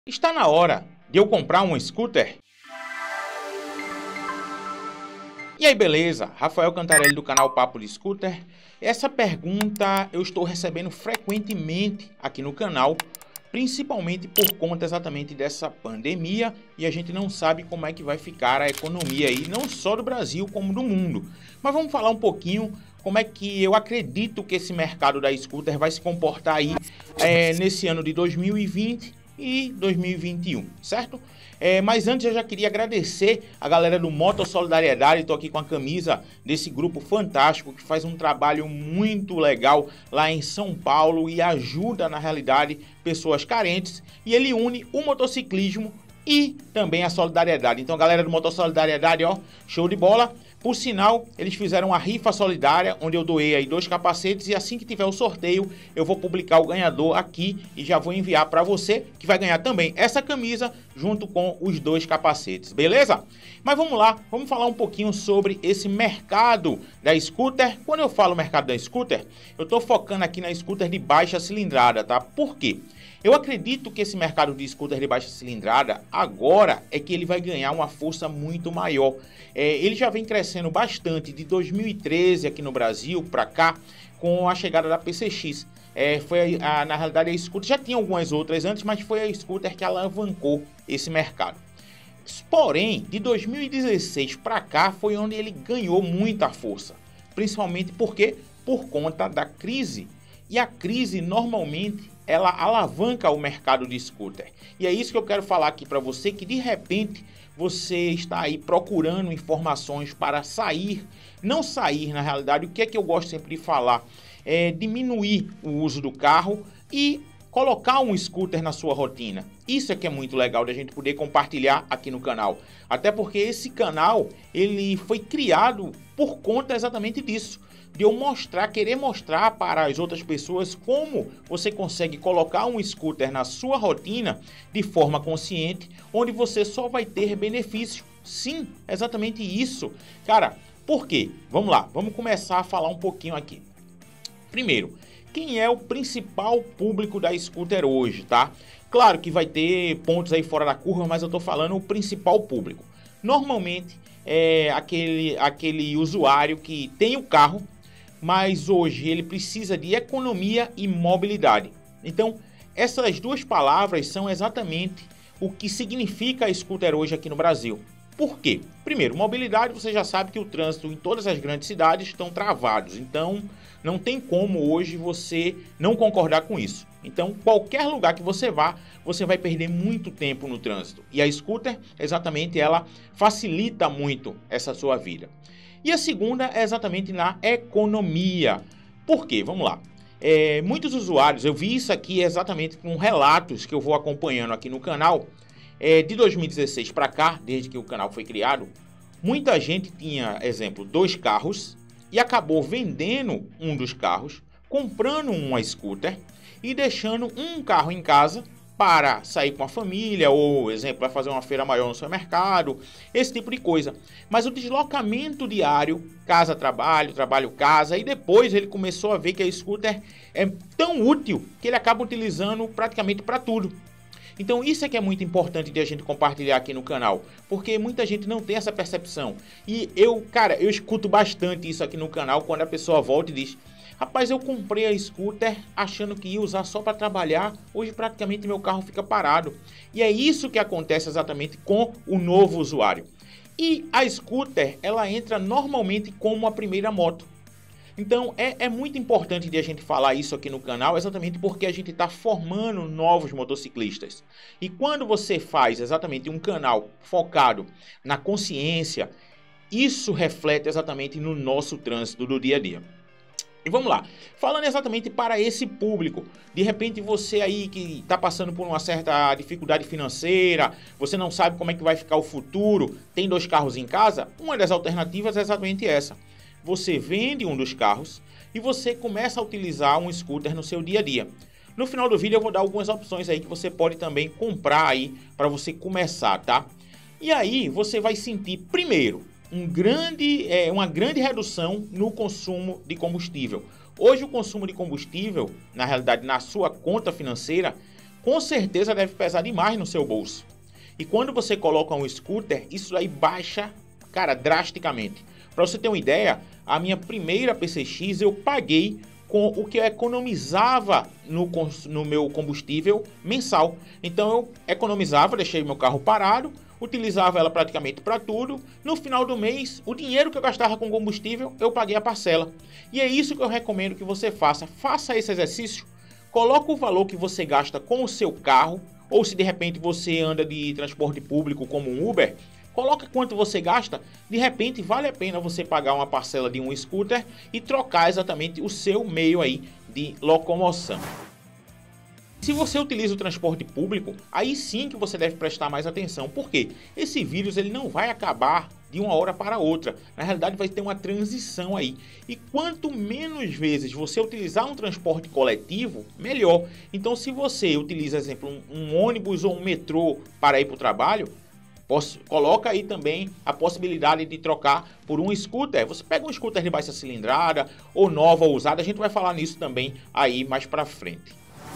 Está na hora de eu comprar um scooter? E aí, beleza? Rafael Cantarelli do canal Papo de Scooter. Essa pergunta eu estou recebendo frequentemente aqui no canal, principalmente por conta exatamente dessa pandemia, e a gente não sabe como é que vai ficar a economia aí, não só do Brasil como do mundo. Mas vamos falar um pouquinho como é que eu acredito que esse mercado da scooter vai se comportar aí nesse ano de 2020 e 2021, certo? Mas antes eu já queria agradecer a galera do Moto Solidariedade. Estou aqui com a camisa desse grupo fantástico que faz um trabalho muito legal lá em São Paulo e ajuda, na realidade, pessoas carentes. E ele une o motociclismo e também a solidariedade. Então, galera do Moto Solidariedade, ó, show de bola. Por sinal, eles fizeram uma rifa solidária, onde eu doei aí 2 capacetes, e assim que tiver o sorteio, eu vou publicar o ganhador aqui e já vou enviar para você, que vai ganhar também essa camisa, junto com os 2 capacetes, beleza? Mas vamos lá, vamos falar um pouquinho sobre esse mercado da scooter. Quando eu falo mercado da scooter, eu estou focando aqui na scooter de baixa cilindrada, tá? Por quê? Eu acredito que esse mercado de scooter de baixa cilindrada agora é que ele vai ganhar uma força muito maior. Ele já vem crescendo bastante de 2013 aqui no Brasil para cá, com a chegada da PCX. Na realidade, a scooter já tinha algumas outras antes, mas foi a scooter que alavancou esse mercado. Porém, de 2016 para cá foi onde ele ganhou muita força, principalmente porque por conta da crise. E a crise normalmente ela alavanca o mercado de scooter. E é isso que eu quero falar aqui para você, que de repente você está aí procurando informações para sair, não sair na realidade. O que é que eu gosto sempre de falar? Diminuir o uso do carro e colocar um scooter na sua rotina. Isso é que é muito legal da gente poder compartilhar aqui no canal. Até porque esse canal, ele foi criado por conta exatamente disso. De eu querer mostrar para as outras pessoas como você consegue colocar um scooter na sua rotina de forma consciente, onde você só vai ter benefício. Sim, exatamente isso. Cara, por quê? Vamos lá, vamos começar a falar um pouquinho aqui. Primeiro, quem é o principal público da scooter hoje, tá? Claro que vai ter pontos aí fora da curva, mas eu tô falando o principal público. Normalmente é aquele usuário que tem o carro, mas hoje ele precisa de economia e mobilidade. Então, essas duas palavras são exatamente o que significa a scooter hoje aqui no Brasil. Por quê? Primeiro, mobilidade, você já sabe que o trânsito em todas as grandes cidades estão travados, então não tem como hoje você não concordar com isso. Então, qualquer lugar que você vá, você vai perder muito tempo no trânsito. E a scooter, exatamente, ela facilita muito essa sua vida. E a segunda é exatamente na economia. Por quê? Vamos lá. Muitos usuários, eu vi isso aqui exatamente com relatos que eu vou acompanhando aqui no canal. De 2016 para cá, desde que o canal foi criado, muita gente tinha, exemplo, 2 carros e acabou vendendo um dos carros, comprando uma scooter e deixando um carro em casa para sair com a família, ou, exemplo, vai fazer uma feira maior no supermercado, esse tipo de coisa. Mas o deslocamento diário, casa-trabalho, trabalho-casa, e depois ele começou a ver que a scooter é tão útil que ele acaba utilizando praticamente para tudo. Então isso é que é muito importante de a gente compartilhar aqui no canal, porque muita gente não tem essa percepção. E eu escuto bastante isso aqui no canal, quando a pessoa volta e diz: rapaz, eu comprei a scooter achando que ia usar só para trabalhar, hoje praticamente meu carro fica parado. E é isso que acontece exatamente com o novo usuário. E a scooter, ela entra normalmente como a primeira moto. Então é muito importante de a gente falar isso aqui no canal, exatamente porque a gente está formando novos motociclistas. E quando você faz exatamente um canal focado na consciência, isso reflete exatamente no nosso trânsito do dia a dia. E vamos lá, falando exatamente para esse público, de repente você aí que está passando por uma certa dificuldade financeira, você não sabe como é que vai ficar o futuro, tem 2 carros em casa, uma das alternativas é exatamente essa. Você vende um dos carros e você começa a utilizar um scooter no seu dia a dia. No final do vídeo eu vou dar algumas opções aí que você pode também comprar aí para você começar, tá? E aí você vai sentir primeiro uma grande redução no consumo de combustível. Hoje o consumo de combustível, na realidade na sua conta financeira, com certeza deve pesar demais no seu bolso. E quando você coloca um scooter, isso aí baixa, cara, drasticamente. Para você ter uma ideia, a minha primeira PCX eu paguei com o que eu economizava no meu combustível mensal. Então eu economizava, deixei meu carro parado, utilizava ela praticamente para tudo. No final do mês, o dinheiro que eu gastava com combustível, eu paguei a parcela. E é isso que eu recomendo que você faça. Faça esse exercício. Coloque o valor que você gasta com o seu carro, ou se de repente você anda de transporte público como um Uber, coloca quanto você gasta. De repente vale a pena você pagar uma parcela de um scooter e trocar exatamente o seu meio aí de locomoção. Se você utiliza o transporte público, aí sim que você deve prestar mais atenção. Por quê? Esse vírus ele não vai acabar de uma hora para outra. Na realidade vai ter uma transição aí. E quanto menos vezes você utilizar um transporte coletivo, melhor. Então se você utiliza, exemplo, um ônibus ou um metrô para ir para o trabalho, coloca aí também a possibilidade de trocar por um scooter. Você pega um scooter de baixa cilindrada ou nova ou usada, a gente vai falar nisso também aí mais para frente.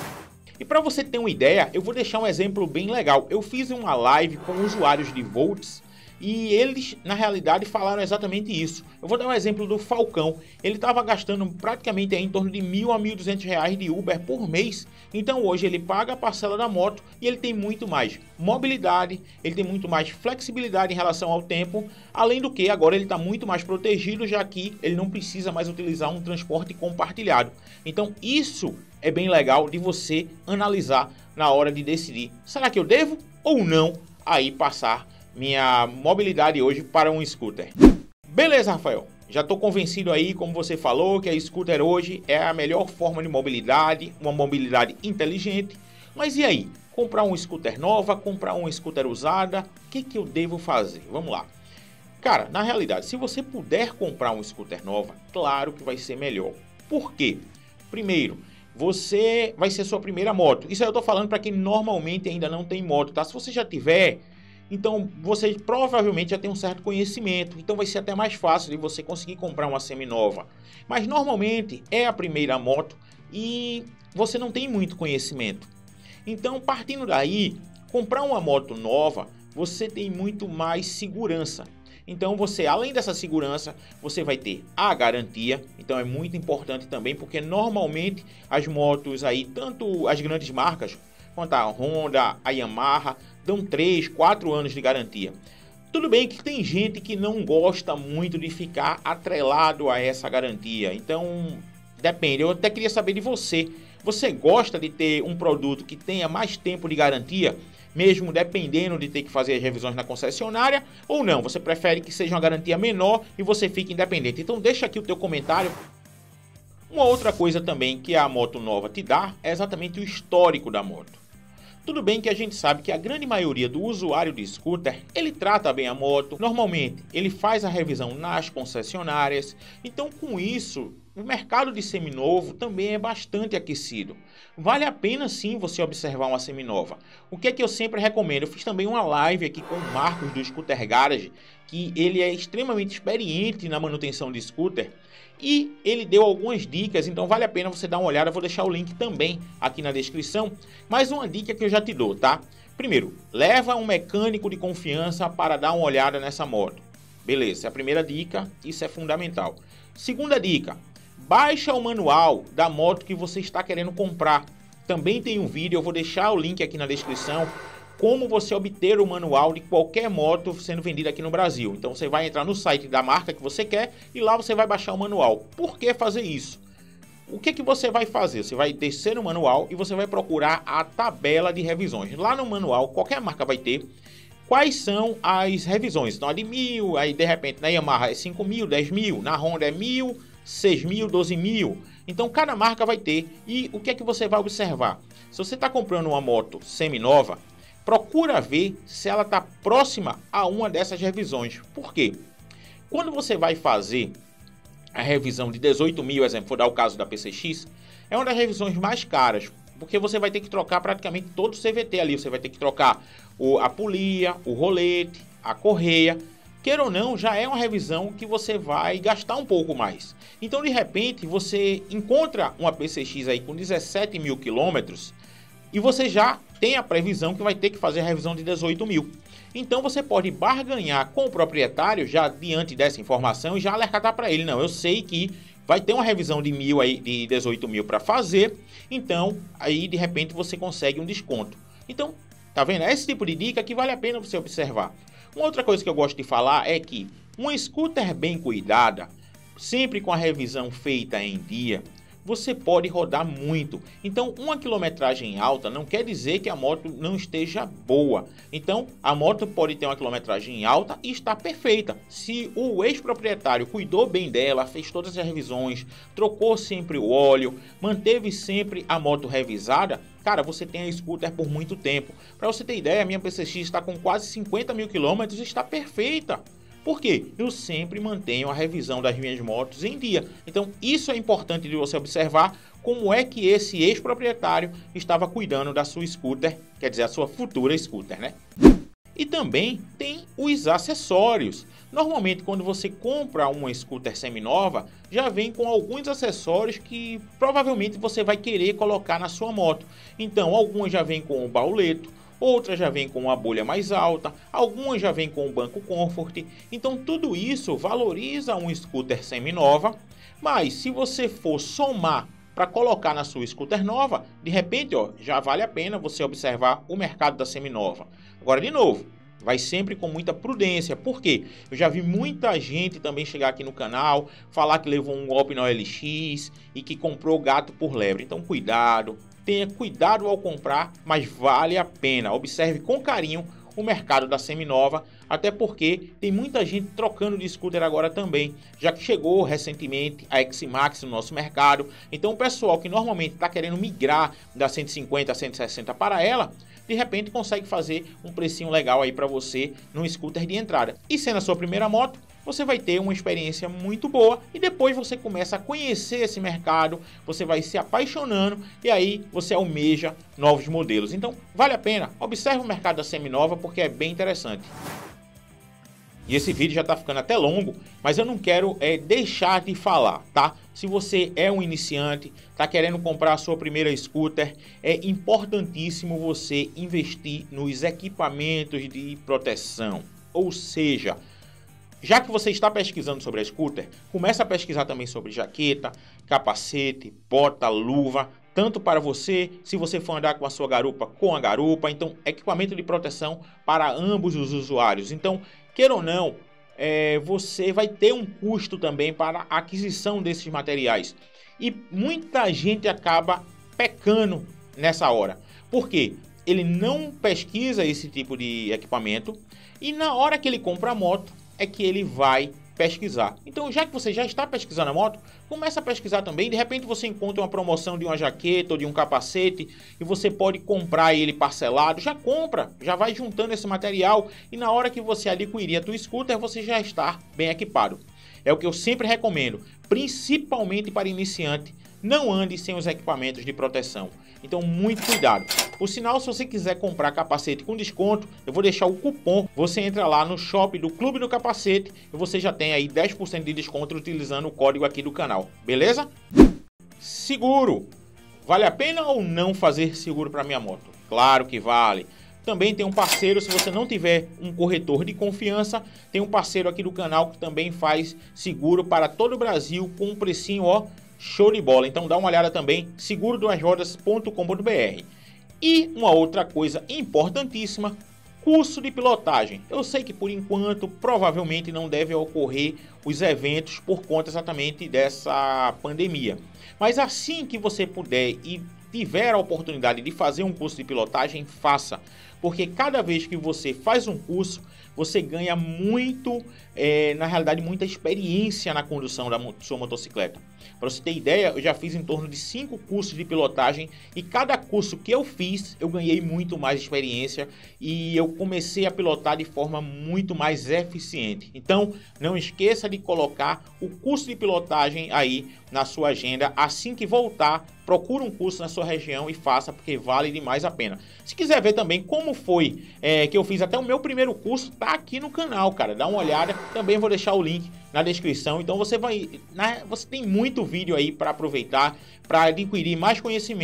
E para você ter uma ideia, eu vou deixar um exemplo bem legal. Eu fiz uma live com usuários de Volts e eles, na realidade, falaram exatamente isso. Eu vou dar um exemplo do Falcão. Ele estava gastando praticamente em torno de R$1.000 a R$1.200 de Uber por mês. Então hoje ele paga a parcela da moto e ele tem muito mais mobilidade, ele tem muito mais flexibilidade em relação ao tempo. Além do que, agora ele está muito mais protegido, já que ele não precisa mais utilizar um transporte compartilhado. Então isso é bem legal de você analisar na hora de decidir. Será que eu devo ou não aí passar minha mobilidade hoje para um scooter? Beleza, Rafael. Já estou convencido aí, como você falou, que a scooter hoje é a melhor forma de mobilidade, uma mobilidade inteligente. Mas e aí? Comprar um scooter nova, comprar uma scooter usada, o que eu devo fazer? Vamos lá. Cara, na realidade, se você puder comprar um scooter nova, claro que vai ser melhor. Por quê? Primeiro, você vai ser sua primeira moto. Isso aí eu tô falando para quem normalmente ainda não tem moto, tá? Se você já tiver, então você provavelmente já tem um certo conhecimento. Então vai ser até mais fácil de você conseguir comprar uma semi-nova. Mas normalmente é a primeira moto e você não tem muito conhecimento. Então, partindo daí, comprar uma moto nova, você tem muito mais segurança. Então você, além dessa segurança, você vai ter a garantia. Então é muito importante também, porque normalmente as motos aí, tanto as grandes marcas, quanto a Honda, a Yamaha, dão 3, 4 anos de garantia. Tudo bem que tem gente que não gosta muito de ficar atrelado a essa garantia. Então depende, eu até queria saber de você. Você gosta de ter um produto que tenha mais tempo de garantia, mesmo dependendo de ter que fazer as revisões na concessionária, ou não? Você prefere que seja uma garantia menor e você fique independente? Então deixa aqui o teu comentário. Uma outra coisa também que a moto nova te dá é exatamente o histórico da moto. Tudo bem que a gente sabe que a grande maioria do usuário de scooter, ele trata bem a moto, normalmente ele faz a revisão nas concessionárias, então com isso o mercado de seminovo também é bastante aquecido. Vale a pena sim você observar uma seminova. O que é que eu sempre recomendo? Eu fiz também uma live aqui com o Marcos do Scooter Garage, que ele é extremamente experiente na manutenção de scooter e ele deu algumas dicas, então vale a pena você dar uma olhada. Eu vou deixar o link também aqui na descrição. Mais uma dica que eu já te dou, tá? Primeiro, leva um mecânico de confiança para dar uma olhada nessa moto. Beleza, é a primeira dica, isso é fundamental. Segunda dica, baixa o manual da moto que você está querendo comprar. Também tem um vídeo, eu vou deixar o link aqui na descrição, como você obter o manual de qualquer moto sendo vendida aqui no Brasil. Então você vai entrar no site da marca que você quer e lá você vai baixar o manual. Por que fazer isso? O que você vai fazer? Você vai descer no manual e você vai procurar a tabela de revisões. Lá no manual, qualquer marca vai ter quais são as revisões. Então a de 1.000, aí de repente na Yamaha é 5.000, 10.000, na Honda é 1.000, 6.000, 12.000. Então cada marca vai ter. E o que é que você vai observar? Se você está comprando uma moto semi-nova, procura ver se ela está próxima a uma dessas revisões. Por quê? Quando você vai fazer a revisão de 18.000, exemplo, vou dar o caso da PCX, é uma das revisões mais caras, porque você vai ter que trocar praticamente todo o CVT ali. Você vai ter que trocar a polia, o rolete, a correia. Queira ou não, já é uma revisão que você vai gastar um pouco mais. Então, de repente, você encontra uma PCX aí com 17.000 quilômetros e você já tem a previsão que vai ter que fazer a revisão de 18 mil. Então você pode barganhar com o proprietário já diante dessa informação e já alertar para ele, não, eu sei que vai ter uma revisão de 1.000 aí, de 18 mil para fazer, então aí de repente você consegue um desconto. Então, tá vendo? É esse tipo de dica que vale a pena você observar. Uma outra coisa que eu gosto de falar é que uma scooter bem cuidada, sempre com a revisão feita em dia, você pode rodar muito. Então, uma quilometragem alta não quer dizer que a moto não esteja boa. Então, a moto pode ter uma quilometragem alta e está perfeita. Se o ex-proprietário cuidou bem dela, fez todas as revisões, trocou sempre o óleo, manteve sempre a moto revisada, cara, você tem a scooter por muito tempo. Para você ter ideia, a minha PCX está com quase 50 mil quilômetros e está perfeita. Por quê? Eu sempre mantenho a revisão das minhas motos em dia. Então, isso é importante de você observar como é que esse ex-proprietário estava cuidando da sua scooter, quer dizer, a sua futura scooter, né? E também tem os acessórios. Normalmente, quando você compra uma scooter seminova, já vem com alguns acessórios que provavelmente você vai querer colocar na sua moto. Então, algumas já vêm com o bauleto, outras já vêm com uma bolha mais alta, algumas já vêm com o banco comfort. Então tudo isso valoriza uma scooter seminova, mas se você for somar para colocar na sua scooter nova, de repente já vale a pena você observar o mercado da seminova. Agora de novo, vai sempre com muita prudência, porque eu já vi muita gente também chegar aqui no canal, falar que levou um golpe na OLX e que comprou gato por lebre. Então cuidado. Tenha cuidado ao comprar, mas vale a pena. Observe com carinho o mercado da seminova, até porque tem muita gente trocando de scooter agora também, já que chegou recentemente a X-Max no nosso mercado. Então o pessoal que normalmente está querendo migrar da 150 a 160 para ela, de repente consegue fazer um precinho legal aí para você num scooter de entrada. E sendo a sua primeira moto, você vai ter uma experiência muito boa e depois você começa a conhecer esse mercado, você vai se apaixonando e aí você almeja novos modelos. Então vale a pena, observe o mercado da seminova porque é bem interessante. E esse vídeo já está ficando até longo, mas eu não quero deixar de falar, tá? Se você é um iniciante, está querendo comprar a sua primeira scooter, é importantíssimo você investir nos equipamentos de proteção. Ou seja, já que você está pesquisando sobre a scooter, comece a pesquisar também sobre jaqueta, capacete, bota, luva, tanto para você, se você for andar com a sua garupa, com a garupa. Então, equipamento de proteção para ambos os usuários. Então, queira ou não, você vai ter um custo também para a aquisição desses materiais. E muita gente acaba pecando nessa hora. Por quê? Ele não pesquisa esse tipo de equipamento e na hora que ele compra a moto, é que ele vai pesquisar. Então, já que você já está pesquisando a moto, começa a pesquisar também. De repente você encontra uma promoção de uma jaqueta ou de um capacete e você pode comprar ele parcelado. Já compra, já vai juntando esse material e na hora que você adquirir a tua scooter, você já está bem equipado. É o que eu sempre recomendo, principalmente para iniciante. Não ande sem os equipamentos de proteção. Então, muito cuidado. Por sinal, se você quiser comprar capacete com desconto, eu vou deixar o cupom. Você entra lá no shop do Clube do Capacete e você já tem aí 10% de desconto utilizando o código aqui do canal. Beleza? Seguro. Vale a pena ou não fazer seguro para minha moto? Claro que vale. Também tem um parceiro, se você não tiver um corretor de confiança, tem um parceiro aqui do canal que também faz seguro para todo o Brasil com um precinho, show de bola. Então dá uma olhada também, seguroduasrodas.com.br. E uma outra coisa importantíssima, curso de pilotagem. Eu sei que por enquanto provavelmente não deve ocorrer os eventos por conta exatamente dessa pandemia. Mas assim que você puder e tiver a oportunidade de fazer um curso de pilotagem, faça. Porque cada vez que você faz um curso, você ganha muito, na realidade, muita experiência na condução da sua motocicleta. Para você ter ideia, eu já fiz em torno de 5 cursos de pilotagem e cada curso que eu fiz, eu ganhei muito mais experiência e eu comecei a pilotar de forma muito mais eficiente. Então, não esqueça de colocar o curso de pilotagem aí na sua agenda. Assim que voltar, procure um curso na sua região e faça, porque vale demais a pena. Se quiser ver também como foi que eu fiz até o meu primeiro curso, tá aqui no canal, cara. Dá uma olhada, também vou deixar o link na descrição. Então você vai, você tem muito vídeo aí para aproveitar, para adquirir mais conhecimento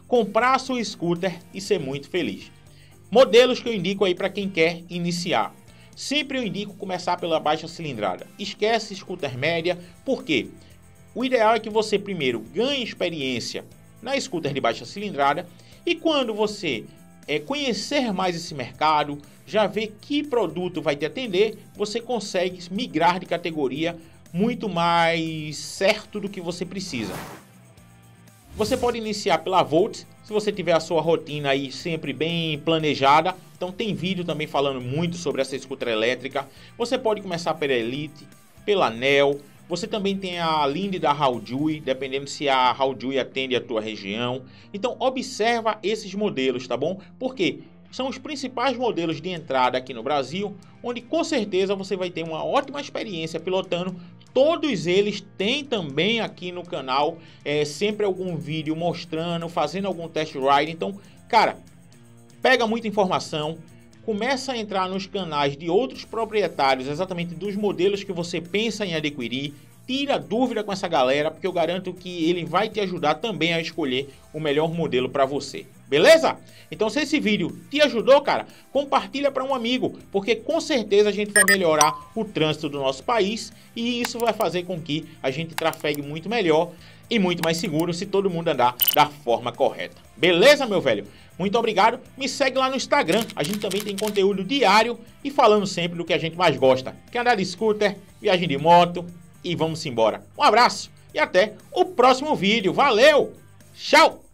comprar a sua scooter e ser muito feliz. Modelos que eu indico aí para quem quer iniciar. Sempre eu indico começar pela baixa cilindrada. Esquece scooter média, por quê? O ideal é que você primeiro ganhe experiência na scooter de baixa cilindrada e quando você conhecer mais esse mercado, já ver que produto vai te atender, você consegue migrar de categoria muito mais certo do que você precisa. Você pode iniciar pela Volt, se você tiver a sua rotina aí sempre bem planejada. Então tem vídeo também falando muito sobre essa scooter elétrica. Você pode começar pela Elite, pela Neo. Você também tem a Linde da Haojue, dependendo se a Haojue atende a tua região. Então observa esses modelos, tá bom? Porque são os principais modelos de entrada aqui no Brasil, onde com certeza você vai ter uma ótima experiência pilotando. Todos eles têm também aqui no canal sempre algum vídeo mostrando, fazendo algum test ride. Então, cara, pega muita informação, começa a entrar nos canais de outros proprietários exatamente dos modelos que você pensa em adquirir. Tira dúvida com essa galera, porque eu garanto que ele vai te ajudar também a escolher o melhor modelo para você. Beleza? Então se esse vídeo te ajudou, cara, compartilha para um amigo, porque com certeza a gente vai melhorar o trânsito do nosso país e isso vai fazer com que a gente trafegue muito melhor e muito mais seguro se todo mundo andar da forma correta. Beleza, meu velho? Muito obrigado. Me segue lá no Instagram. A gente também tem conteúdo diário e falando sempre do que a gente mais gosta, que é andar de scooter, viagem de moto e vamos embora. Um abraço e até o próximo vídeo. Valeu! Tchau!